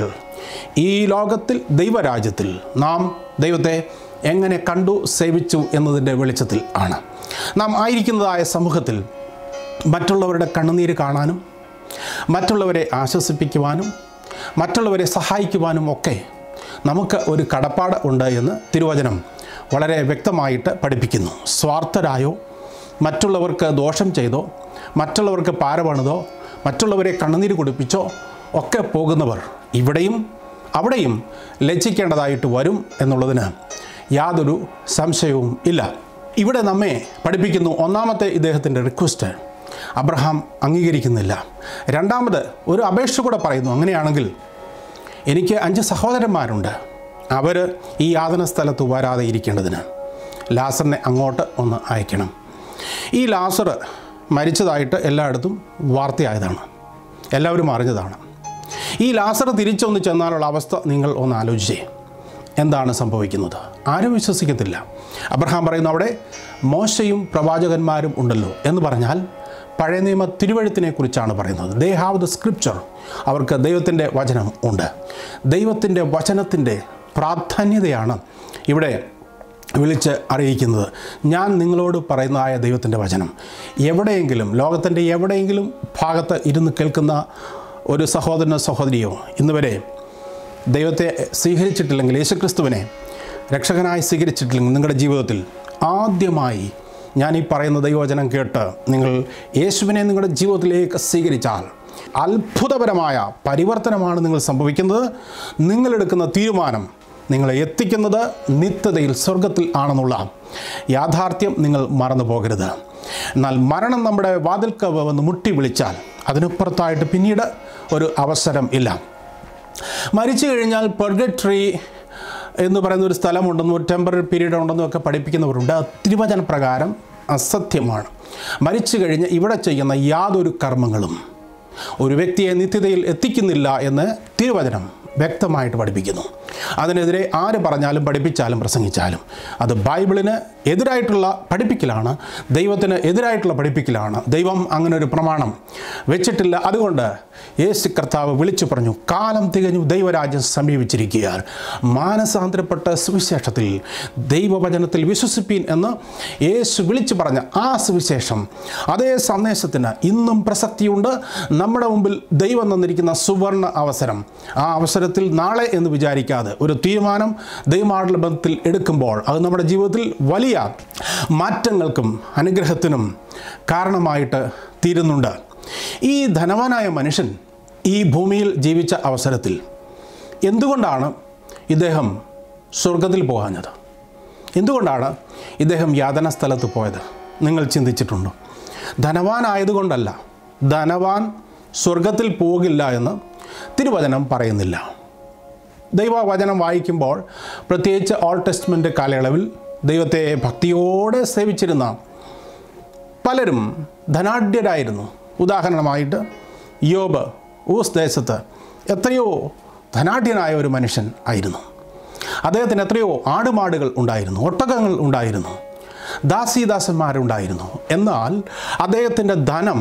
ഈ ലോകത്തിൽ ദൈവരാജ്യത്തിൽ നാം ദൈവത്തെ എങ്ങനെ കണ്ടു സേവിച്ചു എന്നതിൻ്റെ വെളിച്ചത്തിൽ ആണ്. നാം ആയിരിക്കുന്നതായ സമൂഹത്തിൽ മറ്റുള്ളവരുടെ കണ്ണുനീര് കാണാനും മറ്റുള്ളവരെ ആശ്വസിപ്പിക്കുവാനും മറ്റുള്ളവരെ സഹായിക്കുവാനും ഒക്കെ നമുക്ക് ഒരു കടപ്പാട് ഉണ്ട് എന്ന് തിരുവചനം വളരെ വ്യക്തമായിട്ട് പഠിപ്പിക്കുന്നു. സ്വാർത്ഥരായോ, മറ്റുള്ളവർക്ക് ദോഷം ചെയ്തോ, മറ്റുള്ളവർക്ക് പാരപണിതോ, മറ്റുള്ളവരെ കണ്ണുനീര് കുടിപ്പിച്ചോ ഒക്കെ പോകുന്നവർ ഇവിടെയും അവിടെയും ലജ്ജിക്കേണ്ടതായിട്ട് വരും എന്നുള്ളതിന് യാതൊരു സംശയവും ഇല്ല. ഇവിടെ നമ്മെ പഠിപ്പിക്കുന്നു, ഒന്നാമത്തെ ഇദ്ദേഹത്തിൻ്റെ റിക്വസ്റ്റ് അബ്രഹാം അംഗീകരിക്കുന്നില്ല. രണ്ടാമത് ഒരു അപേക്ഷ കൂടെ പറയുന്നു, അങ്ങനെയാണെങ്കിൽ എനിക്ക് അഞ്ച് സഹോദരന്മാരുണ്ട്, അവർ ഈ യാതന സ്ഥലത്ത് വരാതെ ഇരിക്കേണ്ടതിന് ലാസറിനെ അങ്ങോട്ട് ഒന്ന് അയക്കണം. ഈ ലാസർ മരിച്ചതായിട്ട് എല്ലായിടത്തും വാർത്തയായതാണ്, എല്ലാവരും അറിഞ്ഞതാണ്. ഈ ലാസർ തിരിച്ചൊന്ന് ചെന്നാലുള്ള അവസ്ഥ നിങ്ങൾ ഒന്ന് ആലോചിച്ചേ. എന്താണ് സംഭവിക്കുന്നത്? ആരും വിശ്വസിക്കത്തില്ല. അബ്രഹാം പറയുന്നു, അവിടെ മോശയും പ്രവാചകന്മാരും ഉണ്ടല്ലോ എന്ന് പറഞ്ഞാൽ പഴയ നിയമ തിരുവഴുത്തിനെ കുറിച്ചാണ് പറയുന്നത്. They have the scripture. അവർക്ക് ദൈവത്തിൻ്റെ വചനം ഉണ്ട്. ദൈവത്തിൻ്റെ വചനത്തിൻ്റെ പ്രാധാന്യതയാണ് ഇവിടെ വിളിച്ച് അറിയിക്കുന്നത്. ഞാൻ നിങ്ങളോട് പറയുന്നതായ ദൈവത്തിൻ്റെ വചനം എവിടെയെങ്കിലും, ലോകത്തിൻ്റെ എവിടെയെങ്കിലും ഭാഗത്ത് ഇരുന്ന് കേൾക്കുന്ന ഒരു സഹോദരനോ സഹോദരിയോ ഇന്നുവരെ ദൈവത്തെ സ്വീകരിച്ചിട്ടില്ലെങ്കിൽ, യേശുക്രിസ്തുവിനെ രക്ഷകനായി സ്വീകരിച്ചിട്ടില്ലെങ്കിൽ, നിങ്ങളുടെ ജീവിതത്തിൽ ആദ്യമായി ഞാൻ ഈ പറയുന്ന ദൈവവചനം കേട്ട് നിങ്ങൾ യേശുവിനെ നിങ്ങളുടെ ജീവിതത്തിലേക്ക് സ്വീകരിച്ചാൽ അത്ഭുതപരമായ പരിവർത്തനമാണ് നിങ്ങൾ സംഭവിക്കുന്നത്. നിങ്ങളെടുക്കുന്ന തീരുമാനം നിങ്ങളെ എത്തിക്കുന്നത് നിത്യതയിൽ സ്വർഗത്തിൽ ആണെന്നുള്ള യാഥാർത്ഥ്യം നിങ്ങൾ മറന്നു പോകരുത്. എന്നാൽ മരണം നമ്മുടെ വാതിൽക്കൽ വന്ന് മുട്ടി വിളിച്ചാൽ അതിനപ്പുറത്തായിട്ട് പിന്നീട് ഒരു അവസരം ഇല്ല. മരിച്ചു കഴിഞ്ഞാൽ പെർഗട്ടറി എന്ന് പറയുന്ന ഒരു സ്ഥലമുണ്ടെന്നും ഒരു ടെമ്പററി പീരീഡ് ഉണ്ടെന്നും ഒക്കെ പഠിപ്പിക്കുന്നവരുണ്ട്. തിരുവചന പ്രകാരം അസത്യമാണ്. മരിച്ചു കഴിഞ്ഞ് ഇവിടെ ചെയ്യുന്ന യാതൊരു കർമ്മങ്ങളും ഒരു വ്യക്തിയെ നിത്യതയിൽ എത്തിക്കുന്നില്ല എന്ന് തിരുവചനം വ്യക്തമായിട്ട് പഠിപ്പിക്കുന്നു. അതിനെതിരെ ആര് പറഞ്ഞാലും പഠിപ്പിച്ചാലും പ്രസംഗിച്ചാലും അത് ബൈബിളിന് എതിരായിട്ടുള്ള പഠിപ്പിക്കലാണ്, ദൈവത്തിന് എതിരായിട്ടുള്ള പഠിപ്പിക്കലാണ്. ദൈവം അങ്ങനെ ഒരു പ്രമാണം വെച്ചിട്ടില്ല. അതുകൊണ്ട് യേശു കർത്താവ് വിളിച്ചു പറഞ്ഞു, കാലം തികഞ്ഞു, ദൈവരാജ്യം സമീപിച്ചിരിക്കുകയാൽ മാനസാന്തരപ്പെട്ട സുവിശേഷത്തിൽ ദൈവവചനത്തിൽ വിശ്വസിപ്പീൻ എന്ന് യേശു വിളിച്ചു പറഞ്ഞ ആ സുവിശേഷം, അതേ സന്ദേശത്തിന് ഇന്നും പ്രസക്തിയുണ്ട്. നമ്മുടെ മുമ്പിൽ ദൈവം തന്നിരിക്കുന്ന സുവർണ അവസരം, ആ അവസരത്തിൽ നാളെ എന്ന് വിചാരിക്കാതെ ഒരു തീരുമാനം ദൈവമായിട്ടുള്ള ബന്ധത്തിൽ എടുക്കുമ്പോൾ അത് നമ്മുടെ ജീവിതത്തിൽ വലിയ മാറ്റങ്ങൾക്കും അനുഗ്രഹത്തിനും കാരണമായിട്ട് തീരുന്നുണ്ട്. ഈ ധനവാനായ മനുഷ്യൻ ഈ ഭൂമിയിൽ ജീവിച്ച അവസരത്തിൽ എന്തുകൊണ്ടാണ് ഇദ്ദേഹം സ്വർഗത്തിൽ പോകാഞ്ഞത്? എന്തുകൊണ്ടാണ് ഇദ്ദേഹം യാതന സ്ഥലത്ത് പോയത്? നിങ്ങൾ ചിന്തിച്ചിട്ടുണ്ടോ? ധനവാനായതുകൊണ്ടല്ല, ധനവാൻ സ്വർഗത്തിൽ പോകില്ല എന്ന് തിരുവചനം പറയുന്നില്ല. ദൈവവചനം വായിക്കുമ്പോൾ, പ്രത്യേകിച്ച് ഓൾഡ് ടെസ്റ്റ്മെൻ്റ് കാലയളവിൽ ദൈവത്തെ ഭക്തിയോടെ സേവിച്ചിരുന്ന പലരും ധനാഢ്യരായിരുന്നു. ഉദാഹരണമായിട്ട് യോബ് ഊസ് ദേശത്ത് എത്രയോ ധനാഢ്യനായ ഒരു മനുഷ്യൻ ആയിരുന്നു. അദ്ദേഹത്തിന് എത്രയോ ആടുമാടുകൾ ഉണ്ടായിരുന്നു, ഒട്ടകങ്ങൾ ഉണ്ടായിരുന്നു, ദാസീദാസന്മാരുണ്ടായിരുന്നു. എന്നാൽ അദ്ദേഹത്തിൻ്റെ ധനം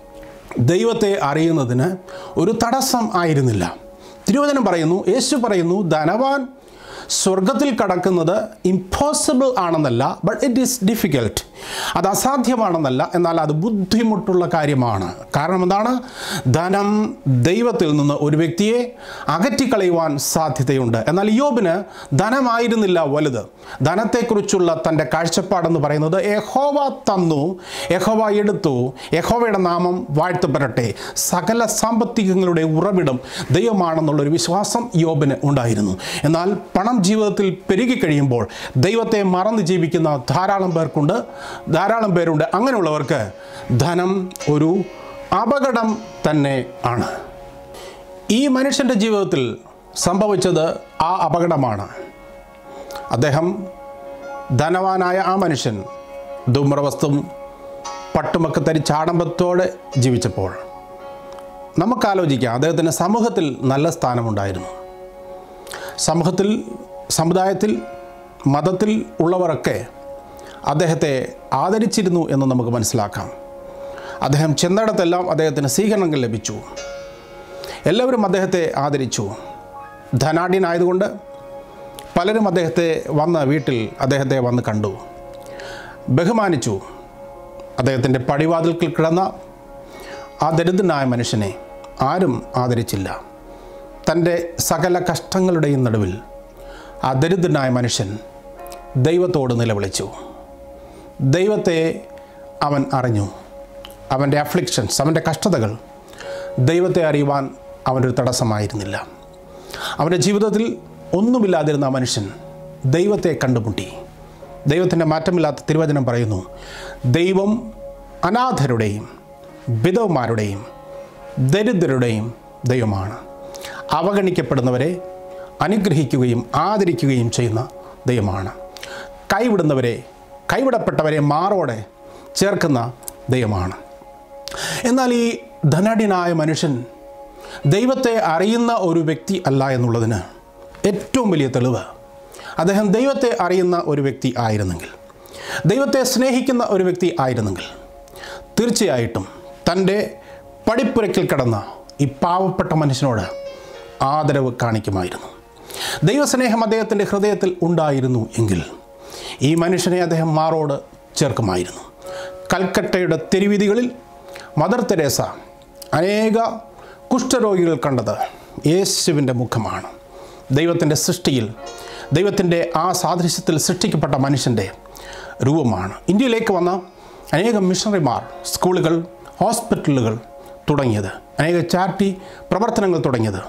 ദൈവത്തെ അറിയുന്നതിന് ഒരു തടസ്സം ആയിരുന്നില്ല. തിരുവചനം പറയുന്നു, യേശു പറയുന്നു, ധനവാൻ സ്വർഗത്തിൽ കടക്കുന്നത് ഇമ്പോസിബിൾ ആണെന്നല്ല, ബട്ട് ഇറ്റ് ഈസ് ഡിഫിക്കൽട്ട്. അത് അസാധ്യമാണെന്നല്ല, എന്നാൽ അത് ബുദ്ധിമുട്ടുള്ള കാര്യമാണ്. കാരണം എന്താണ്? ധനം ദൈവത്തിൽ നിന്ന് ഒരു വ്യക്തിയെ അകറ്റിക്കളയുവാൻ സാധ്യതയുണ്ട്. എന്നാൽ യോബിന് ധനമായിരുന്നില്ല വലുത്. ധനത്തെക്കുറിച്ചുള്ള തൻ്റെ കാഴ്ചപ്പാടെന്ന് പറയുന്നത്, യഹോവ തന്നു, യഹോവ എടുത്തു, യഹോവയുടെ നാമം വാഴ്ത്തപ്പെടട്ടെ, സകല സാമ്പത്തികങ്ങളുടെ ഉറവിടം ദൈവമാണെന്നുള്ളൊരു വിശ്വാസം യോബിന് ഉണ്ടായിരുന്നു. എന്നാൽ പണം ജീവിതത്തിൽ പെരുകിക്കഴിയുമ്പോൾ ദൈവത്തെ മറന്ന് ജീവിക്കുന്ന ധാരാളം പേർക്കുണ്ട് ധാരാളം പേരുണ്ട് അങ്ങനെയുള്ളവർക്ക് ധനം ഒരു അപകടം തന്നെ ആണ്. ഈ മനുഷ്യൻ്റെ ജീവിതത്തിൽ സംഭവിച്ചത് ആ അപകടമാണ്. അദ്ദേഹം, ധനവാനായ ആ മനുഷ്യൻ, ധൂമ്രവസ്തും പട്ടുമൊക്കെ ധരിച്ച് ആഡംബരത്തോടെ ജീവിച്ചപ്പോൾ നമുക്കാലോചിക്കാം, അദ്ദേഹത്തിന് സമൂഹത്തിൽ നല്ല സ്ഥാനമുണ്ടായിരുന്നു. സമൂഹത്തിൽ, സമുദായത്തിൽ, മതത്തിൽ ഉള്ളവരൊക്കെ അദ്ദേഹത്തെ ആദരിച്ചിരുന്നു എന്ന് നമുക്ക് മനസ്സിലാക്കാം. അദ്ദേഹം ചെന്നിടത്തെല്ലാം അദ്ദേഹത്തിന് സ്വീകരണങ്ങൾ ലഭിച്ചു. എല്ലാവരും അദ്ദേഹത്തെ ആദരിച്ചു. ധനാഢ്യനായതുകൊണ്ട് പലരും അദ്ദേഹത്തെ വന്ന് വീട്ടിൽ അദ്ദേഹത്തെ വന്ന് കണ്ടു, ബഹുമാനിച്ചു. അദ്ദേഹത്തിൻ്റെ പടിവാതിൽക്കൽ കിടന്ന ആ ദരിദ്രനായ മനുഷ്യനെ ആരും ആദരിച്ചില്ല. തൻ്റെ സകല കഷ്ടങ്ങളുടെയും നടുവിൽ ആ ദരിദ്രനായ മനുഷ്യൻ ദൈവത്തോട് നിലവിളിച്ചു. ദൈവത്തെ അവൻ അറിഞ്ഞു. അവൻ്റെ അഫ്ലിക്ഷൻസ്, അവൻ്റെ കഷ്ടതകൾ ദൈവത്തെ അറിയുവാൻ അവനൊരു തടസ്സമായിരുന്നില്ല. അവൻ്റെ ജീവിതത്തിൽ ഒന്നുമില്ലാതിരുന്ന ആ മനുഷ്യൻ ദൈവത്തെ കണ്ടുമുട്ടി. ദൈവത്തിൻ്റെ മാറ്റമില്ലാത്ത തിരുവചനം പറയുന്നു, ദൈവം അനാഥരുടെയും വിധവമാരുടെയും ദരിദ്രരുടെയും ദൈവമാണ്. അവഗണിക്കപ്പെടുന്നവരെ അനുഗ്രഹിക്കുകയും ആദരിക്കുകയും ചെയ്യുന്ന ദൈവമാണ്. കൈവിടുന്നവരെ, കൈവിടപ്പെട്ടവരെ മാറോടെ ചേർക്കുന്ന ദൈവമാണ്. എന്നാൽ ഈ ധനാഢ്യനായ മനുഷ്യൻ ദൈവത്തെ അറിയുന്ന ഒരു വ്യക്തി അല്ല എന്നുള്ളതിന് ഏറ്റവും വലിയ തെളിവ്, അദ്ദേഹം ദൈവത്തെ അറിയുന്ന ഒരു വ്യക്തി ആയിരുന്നെങ്കിൽ, ദൈവത്തെ സ്നേഹിക്കുന്ന ഒരു വ്യക്തി ആയിരുന്നെങ്കിൽ തീർച്ചയായിട്ടും തൻ്റെ പടിപ്പുരയ്ക്കൽ കിടന്ന ഈ പാവപ്പെട്ട മനുഷ്യനോട് ആദരവ് കാണിക്കുമായിരുന്നു. ദൈവസ്നേഹം അദ്ദേഹത്തിൻ്റെ ഹൃദയത്തിൽ ഉണ്ടായിരുന്നു എങ്കിൽ ഈ മനുഷ്യനെ അദ്ദേഹം മാറോട് ചേർക്കുമായിരുന്നു. കൽക്കട്ടയുടെ തെരുവീതികളിൽ മദർ തെരേസ അനേക കുഷ്ഠരോഗികൾ കണ്ടത് യേശുവിൻ്റെ മുഖമാണ്. ദൈവത്തിൻ്റെ സൃഷ്ടിയിൽ, ദൈവത്തിൻ്റെ ആ സാദൃശ്യത്തിൽ സൃഷ്ടിക്കപ്പെട്ട മനുഷ്യൻ്റെ രൂപമാണ്. ഇന്ത്യയിലേക്ക് വന്ന അനേകം മിഷണറിമാർ, സ്കൂളുകൾ, ഹോസ്പിറ്റലുകൾ തുടങ്ങിയത്, അനേക ചാരിറ്റി പ്രവർത്തനങ്ങൾ തുടങ്ങിയത്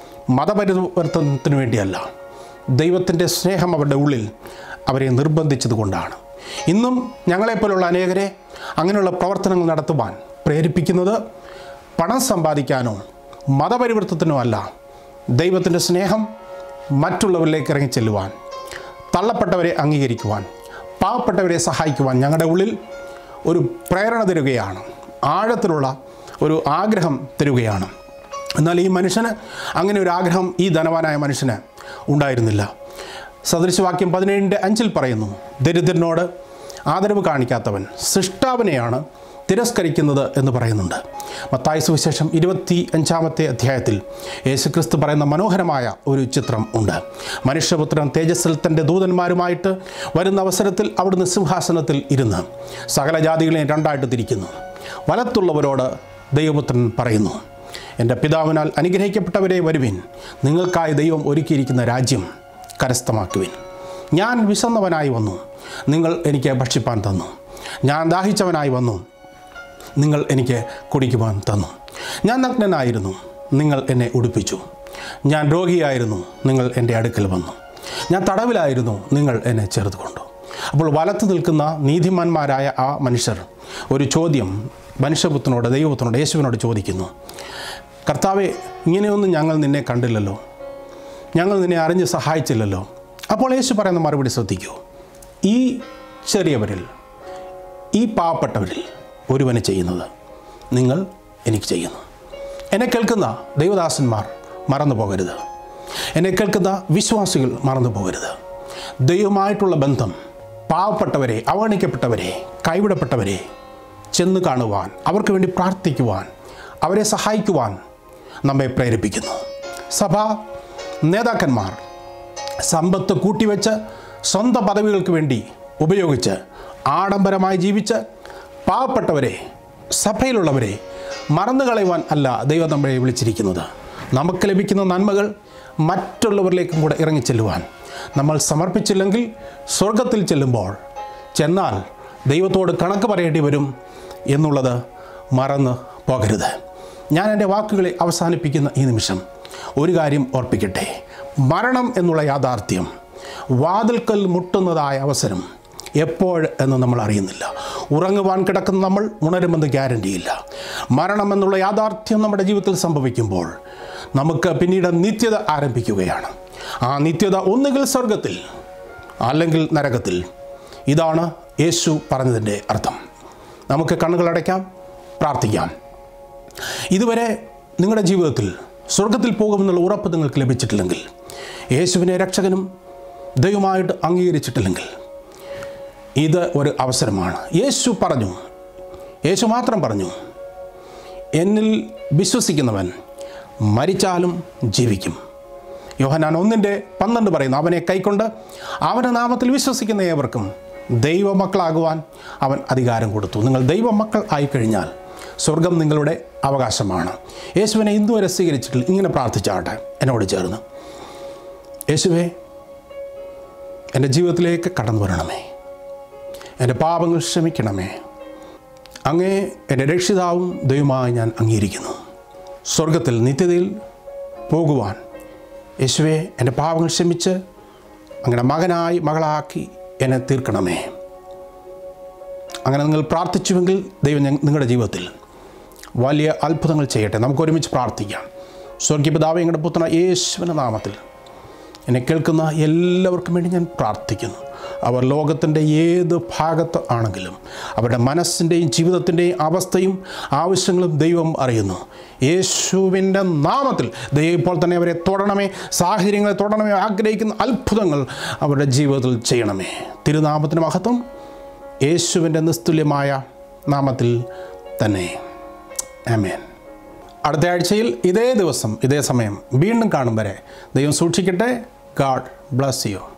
മതപരിവർത്തനത്തിന് വേണ്ടിയല്ല, ദൈവത്തിൻ്റെ സ്നേഹം അവരുടെ ഉള്ളിൽ അവരെ നിർബന്ധിച്ചതുകൊണ്ടാണ്. ഇന്നും ഞങ്ങളെപ്പോലുള്ള അനേകരെ അങ്ങനെയുള്ള പ്രവർത്തനങ്ങൾ നടത്തുവാൻ പ്രേരിപ്പിക്കുന്നത് പണം സമ്പാദിക്കാനോ മതപരിവർത്തനത്തിനോ അല്ല, ദൈവത്തിൻ്റെ സ്നേഹം മറ്റുള്ളവരിലേക്ക് ഇറങ്ങിച്ചെല്ലുവാൻ, തള്ളപ്പെട്ടവരെ അംഗീകരിക്കുവാൻ, പാവപ്പെട്ടവരെ സഹായിക്കുവാൻ ഞങ്ങളുടെ ഉള്ളിൽ ഒരു പ്രേരണ തരികയാണ്, ആഴത്തിലുള്ള ഒരു ആഗ്രഹം തരികയാണ്. എന്നാൽ ഈ മനുഷ്യന് അങ്ങനെ ഒരു ആഗ്രഹം ഈ ധനവാനായ മനുഷ്യന് ഉണ്ടായിരുന്നില്ല. സദൃശവാക്യം പതിനേഴിൻ്റെ അഞ്ചിൽ പറയുന്നു, ദരിദ്രനോട് ആദരവ് കാണിക്കാത്തവൻ സൃഷ്ടാവിനെയാണ് തിരസ്കരിക്കുന്നത് എന്ന് പറയുന്നുണ്ട്. മത്തായി സുവിശേഷം ഇരുപത്തി അഞ്ചാമത്തെ അധ്യായത്തിൽ യേശുക്രിസ്തു പറയുന്ന മനോഹരമായ ഒരു ചിത്രം ഉണ്ട്. മനുഷ്യപുത്രൻ തേജസ്സിൽ തൻ്റെ ദൂതന്മാരുമായിട്ട് വരുന്ന അവസരത്തിൽ അവിടുന്ന് സിംഹാസനത്തിൽ ഇരുന്ന് സകല ജാതികളെയും രണ്ടായിട്ട് തിരിക്കുന്നു. വലത്തുള്ളവരോട് ദൈവപുത്രൻ പറയുന്നു, എൻ്റെ പിതാവിനാൽ അനുഗ്രഹിക്കപ്പെട്ടവരെ വരുവിൻ, നിങ്ങൾക്കായി ദൈവം ഒരുക്കിയിരിക്കുന്ന രാജ്യം കരസ്ഥമാക്കുവിൻ. ഞാൻ വിശന്നവനായി വന്നു, നിങ്ങൾ എനിക്ക് ഭക്ഷിപ്പാൻ തന്നു. ഞാൻ ദാഹിച്ചവനായി വന്നു, നിങ്ങൾ എനിക്ക് കുടിക്കുവാൻ തന്നു. ഞാൻ നഗ്നനായിരുന്നു, നിങ്ങൾ എന്നെ ഉടുപ്പിച്ചു. ഞാൻ രോഗിയായിരുന്നു, നിങ്ങൾ എൻ്റെ അടുക്കൽ വന്നു. ഞാൻ തടവിലായിരുന്നു, നിങ്ങൾ എന്നെ ചേർത്തുകൊണ്ടു. അപ്പോൾ വലത്ത് നിൽക്കുന്ന നീതിമാന്മാരായ ആ മനുഷ്യർ ഒരു ചോദ്യം മനുഷ്യപുത്രനോട് ദൈവപുത്രനോട് യേശുവിനോട് ചോദിക്കുന്നു. കർത്താവേ, ഇങ്ങനെയൊന്നും ഞങ്ങൾ നിന്നെ കണ്ടില്ലല്ലോ, ഞങ്ങൾ നിന്നെ അറിഞ്ഞ് സഹായിച്ചില്ലല്ലോ. അപ്പോൾ യേശു പറയുന്ന മറുപടി ശ്രദ്ധിക്കൂ. ഈ ചെറിയവരിൽ, ഈ പാവപ്പെട്ടവരിൽ ഒരുവന് ചെയ്യുന്നത് നിങ്ങൾ എനിക്ക് ചെയ്യുന്നു. എന്നെ കേൾക്കുന്ന ദൈവദാസന്മാർ മറന്നു പോകരുത്. എന്നെ കേൾക്കുന്ന വിശ്വാസികൾ മറന്നു പോകരുത്. ദൈവമായിട്ടുള്ള ബന്ധം പാവപ്പെട്ടവരെ, അവഗണിക്കപ്പെട്ടവരെ, കൈവിടപ്പെട്ടവരെ ചെന്ന് കാണുവാൻ, അവർക്ക് വേണ്ടി പ്രാർത്ഥിക്കുവാൻ, അവരെ സഹായിക്കുവാൻ നമ്മെ പ്രേരിപ്പിക്കുന്നു. സഭാ നേതാക്കന്മാർ സമ്പത്ത് കൂട്ടിവെച്ച് സ്വന്തം പദവികൾക്ക് വേണ്ടി ഉപയോഗിച്ച് ആഡംബരമായി ജീവിച്ച് പാവപ്പെട്ടവരെ, സഭയിലുള്ളവരെ മറന്നു കളയുവാൻ അല്ല ദൈവം നമ്മളെ വിളിച്ചിരിക്കുന്നത്. നമുക്ക് ലഭിക്കുന്ന നന്മകൾ മറ്റുള്ളവരിലേക്കും കൂടെ ഇറങ്ങിച്ചെല്ലുവാൻ നമ്മൾ സമർപ്പിച്ചില്ലെങ്കിൽ സ്വർഗത്തിൽ ചെല്ലുമ്പോൾ ചെന്നാൽ ദൈവത്തോട് കണക്ക് പറയേണ്ടി വരും എന്നുള്ളത് മറന്ന് പോകരുത്. ഞാൻ എൻ്റെ വാക്കുകളെ അവസാനിപ്പിക്കുന്ന ഈ നിമിഷം ഒരു കാര്യം ഓർപ്പിക്കട്ടെ. മരണം എന്നുള്ള യാഥാർത്ഥ്യം വാതിൽക്കൽ മുട്ടുന്നതായ അവസരം എപ്പോൾ എന്ന് നമ്മൾ അറിയുന്നില്ല. ഉറങ്ങുവാൻ കിടക്കുന്ന നമ്മൾ ഉണരുമെന്ന് ഗ്യാരണ്ടിയില്ല. മരണം എന്നുള്ള യാഥാർത്ഥ്യം നമ്മുടെ ജീവിതത്തിൽ സംഭവിക്കുമ്പോൾ നമുക്ക് പിന്നീട് നിത്യത ആരംഭിക്കുകയാണ്. ആ നിത്യത ഒന്നുകിൽ സ്വർഗത്തിൽ അല്ലെങ്കിൽ നരകത്തിൽ. ഇതാണ് യേശു പറഞ്ഞതിൻ്റെ അർത്ഥം. നമുക്ക് കണ്ണുകളടയ്ക്കാം, പ്രാർത്ഥിക്കാം. ഇതുവരെ നിങ്ങളുടെ ജീവിതത്തിൽ സ്വർഗത്തിൽ പോകുമെന്നുള്ള ഉറപ്പ് നിങ്ങൾക്ക് ലഭിച്ചിട്ടില്ലെങ്കിൽ, യേശുവിനെ രക്ഷകനും ദൈവമായിട്ട് അംഗീകരിച്ചിട്ടില്ലെങ്കിൽ ഇത് ഒരു അവസരമാണ്. യേശു പറഞ്ഞു, യേശു മാത്രം പറഞ്ഞു, എന്നിൽ വിശ്വസിക്കുന്നവൻ മരിച്ചാലും ജീവിക്കും. യോഹന്നാൻ ഒന്നിൻ്റെ പന്ത്രണ്ട് പറയുന്നു, അവനെ കൈക്കൊണ്ട് അവൻ്റെ നാമത്തിൽ വിശ്വസിക്കുന്ന ഏവർക്കും ദൈവമക്കളാകുവാൻ അവൻ അധികാരം കൊടുത്തു. നിങ്ങൾ ദൈവമക്കൾ ആയിക്കഴിഞ്ഞാൽ സ്വർഗം നിങ്ങളുടെ അവകാശമാണ്. യേശുവിനെ ഇന്നുവരെ സ്വീകരിച്ചിട്ടില്ല, ഇങ്ങനെ പ്രാർത്ഥിച്ചാട്ടെ എന്നോട് ചേർന്ന്. യേശുവേ, എൻ്റെ ജീവിതത്തിലേക്ക് കടന്നു വരണമേ, എൻ്റെ പാപങ്ങൾ ക്ഷമിക്കണമേ. അങ്ങേ എൻ്റെ രക്ഷിതാവും ദൈവമായി ഞാൻ അംഗീകരിക്കുന്നു. സ്വർഗത്തിൽ നിത്യതയിൽ പോകുവാൻ യേശുവേ എൻ്റെ പാപങ്ങൾ ക്ഷമിച്ച് അങ്ങനെ മകനായി മകളാക്കി എന്നെ തീർക്കണമേ. അങ്ങനെ നിങ്ങൾ പ്രാർത്ഥിച്ചുവെങ്കിൽ ദൈവം നിങ്ങളുടെ ജീവിതത്തിൽ വലിയ അത്ഭുതങ്ങൾ ചെയ്യട്ടെ. നമുക്ക് ഒരുമിച്ച് പ്രാർത്ഥിക്കാം. സ്വർഗീയ പിതാവേ, ഞങ്ങളുടെ പുത്രൻ യേശുവിൻ്റെ നാമത്തിൽ എന്നെ കേൾക്കുന്ന എല്ലാവർക്കും വേണ്ടി ഞാൻ പ്രാർത്ഥിക്കുന്നു. അവർ ലോകത്തിൻ്റെ ഏത് ഭാഗത്ത് ആണെങ്കിലും അവരുടെ മനസ്സിൻ്റെയും ജീവിതത്തിൻ്റെയും അവസ്ഥയും ആവശ്യങ്ങളും ദൈവം അറിയുന്നു. യേശുവിൻ്റെ നാമത്തിൽ ദൈവം ഇപ്പോൾ തന്നെ അവരെ തൊടണമേ, സാഹചര്യങ്ങളെ തൊടണമേ, ആഗ്രഹിക്കുന്ന അത്ഭുതങ്ങൾ അവരുടെ ജീവിതത്തിൽ ചെയ്യണമേ. തിരുനാമത്തിന് മഹത്വം. യേശുവിൻ്റെ നിസ്തുല്യമായ നാമത്തിൽ തന്നെ. ആമേൻ. അടുത്ത ആഴ്ചയിൽ ഇതേ ദിവസം ഇതേ സമയം വീണ്ടും കാണും വരെ ദൈവം സൂക്ഷിക്കട്ടെ. God bless you.